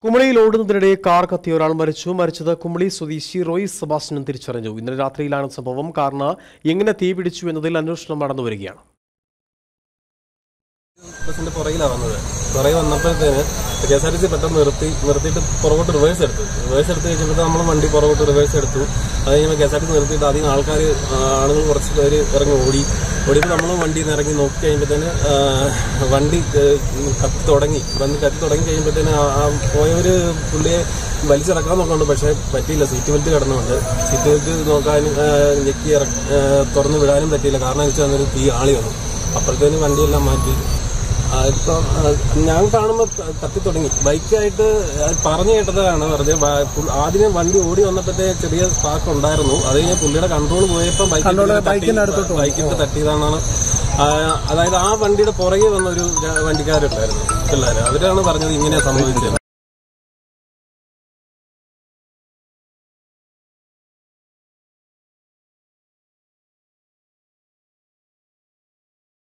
കുമളിയിൽ ഓടുന്നതിനിടെ car കത്തി ഒരാൾ മരിച്ചത് കുമളി സ്വദേശി റോയ് സെബാസ്റ്റ്യൻ തിരിച്ചറിഞ്ഞു. ഇന്നലെ രാത്രിയിലാണ് സംഭവം. കാറിന് എങ്ങനെ തീ പിടിച്ചു എന്നതിൽ അന്വേഷണം നടന്നുവരികയാണ്. ബസിന്റെ പുറകെ വന്നപ്പോഴത്തേന് KSRTC പെട്ടെന്ന് നിർത്തിയിട്ട് പുറകോട്ട് റിവേഴ്സ് എടുത്തു കഴിഞ്ഞപ്പോൾ നമ്മൾ വണ്ടി പുറകോട്ട് റിവേഴ്സ് എടുത്തു. അത് കഴിഞ്ഞപ്പോൾ KSRTC നിർത്തിയിട്ട് അധികം ആളുകൾ കുറച്ച് പേര് ഓടിയപ്പോൾ നമ്മൾ വണ്ടിയിൽ നിന്ന് ഇറങ്ങി നോക്കി കഴിയുമ്പോഴത്തേന് വണ്ടി കത്തി തുടങ്ങി കഴിയുമ്പോഴത്തേന് പോയവര് പുള്ളിയെ വലിച്ചിറക്കാൻ നോക്കുന്നുണ്ട്. പക്ഷേ പറ്റിയില്ല. സീറ്റ് ബെൽറ്റ് കിടന്നുകൊണ്ട് സീറ്റ് ബെൽറ്റ് നോക്കാൻ ഞെക്കി തുറന്നു വിടാനും പറ്റിയില്ല. കാരണം വെച്ചാൽ അന്നൊരു തീ ആളി വന്നു. അപ്പോഴത്തേന് വണ്ടിയെല്ലാം മാറ്റി. ഇപ്പം ഞാൻ കാണുമ്പോൾ കത്തി തുടങ്ങി. ബൈക്കായിട്ട് പറഞ്ഞു കേട്ടതാണ് പറഞ്ഞത്. ആദ്യം വണ്ടി ഓടി വന്നപ്പോഴത്തെ ചെറിയ സ്പാർക്ക് ഉണ്ടായിരുന്നു. അത് കഴിഞ്ഞാൽ പുള്ളിയുടെ കൺട്രോൾ പോയപ്പോൾ ബൈക്കിട്ട് തട്ടിയതാണെന്നാണ്. അതായത് ആ വണ്ടിയുടെ പുറകെ വന്ന ഒരു വണ്ടിക്കാരുണ്ടായിരുന്നു പിള്ളേർ. അവരാണ് പറഞ്ഞത് ഇങ്ങനെ സംഭവിച്ചത്.